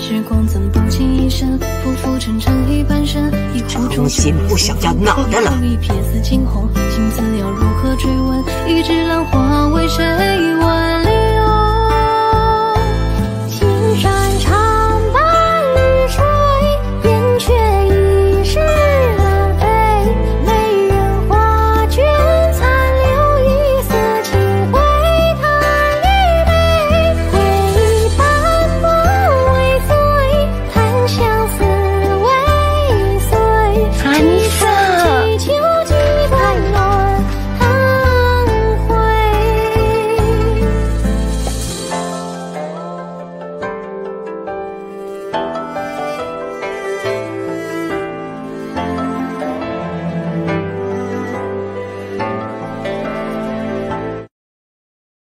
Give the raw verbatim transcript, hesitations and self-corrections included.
时光怎不经一生，浮浮沉沉一半生，一壶中心不想要哪的了？ 一瞥似惊鸿，心思要如何追问？一枝兰花为谁？